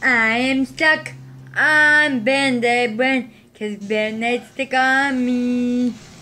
I am stuck on Band-Aid brain, 'cause Band-Aids stick on me.